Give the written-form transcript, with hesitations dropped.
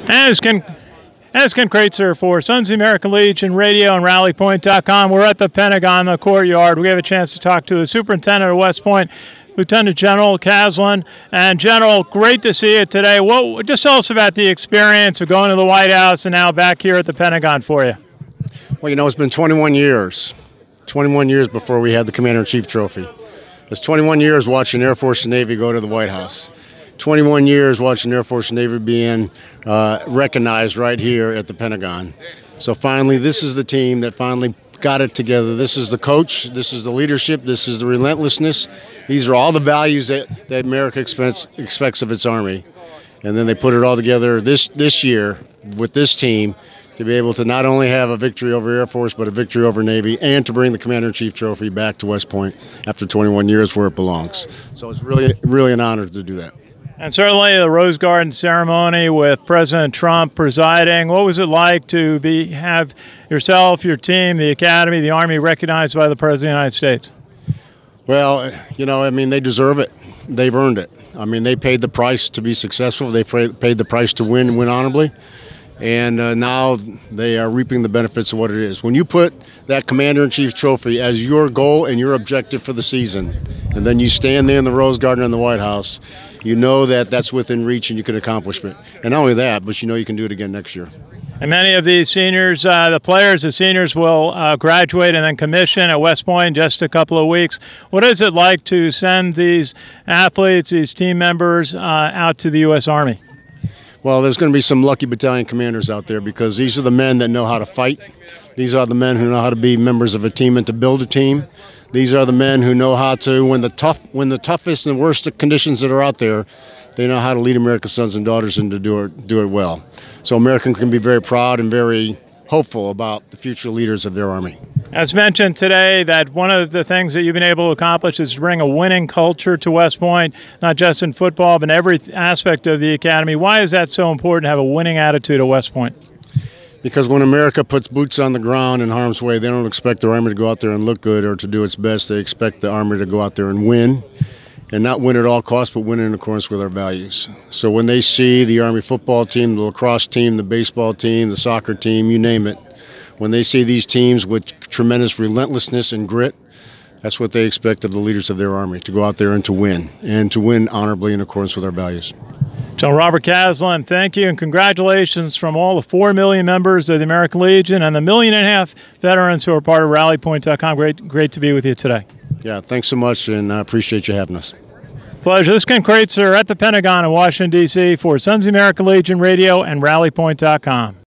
As Ken Kreitzer for Sons of the American Legion Radio and RallyPoint.com. We're at the Pentagon, the courtyard. We have a chance to talk to the superintendent of West Point, Lieutenant General Caslen. And General, great to see you today. Just tell us about the experience of going to the White House and now back here at the Pentagon for you. Well, you know, it's been 21 years. 21 years before we had the Commander-in-Chief trophy. It's 21 years watching Air Force and Navy go to the White House. 21 years watching Air Force and Navy being recognized right here at the Pentagon. So finally, this is the team that finally got it together. This is the coach, this is the leadership, this is the relentlessness. These are all the values that America expects of its Army. And then they put it all together this year with this team to be able to not only have a victory over Air Force, but a victory over Navy, and to bring the Commander-in-Chief trophy back to West Point after 21 years where it belongs. So it's really an honor to do that. And certainly the Rose Garden ceremony with President Trump presiding. What was it like to have yourself, your team, the Academy, the Army recognized by the President of the United States? Well, you know, I mean, they deserve it. They've earned it. I mean, they paid the price to be successful. They paid the price to win honorably. And now they are reaping the benefits of what it is. When you put that Commander-in-Chief trophy as your goal and your objective for the season, and then you stand there in the Rose Garden in the White House, you know that that's within reach and you can accomplish it. And not only that, but you know you can do it again next year. And many of these seniors, the seniors will graduate and then commission at West Point in just a couple of weeks. What is it like to send these athletes, these team members out to the U.S. Army? Well, there's going to be some lucky battalion commanders out there because these are the men that know how to fight. These are the men who know how to be members of a team and to build a team. These are the men who know how to, when the toughest and worst conditions that are out there, they know how to lead America's sons and daughters and to do it well. So Americans can be very proud and very hopeful about the future leaders of their Army. As mentioned today, that one of the things that you've been able to accomplish is to bring a winning culture to West Point, not just in football, but in every aspect of the Academy. Why is that so important to have a winning attitude at West Point? Because when America puts boots on the ground in harm's way, they don't expect their Army to go out there and look good or to do its best. They expect the Army to go out there and win, and not win at all costs, but win in accordance with our values. So when they see the Army football team, the lacrosse team, the baseball team, the soccer team, you name it, when they see these teams with tremendous relentlessness and grit, that's what they expect of the leaders of their Army, to go out there and to win honorably in accordance with our values. General Robert Caslen, thank you and congratulations from all the 4 million members of the American Legion and the 1.5 million veterans who are part of RallyPoint.com. Great to be with you today. Yeah, thanks so much, and I appreciate you having us. Pleasure. This is Ken Kreitzer at the Pentagon in Washington, D.C. for Sons of the American Legion Radio and RallyPoint.com.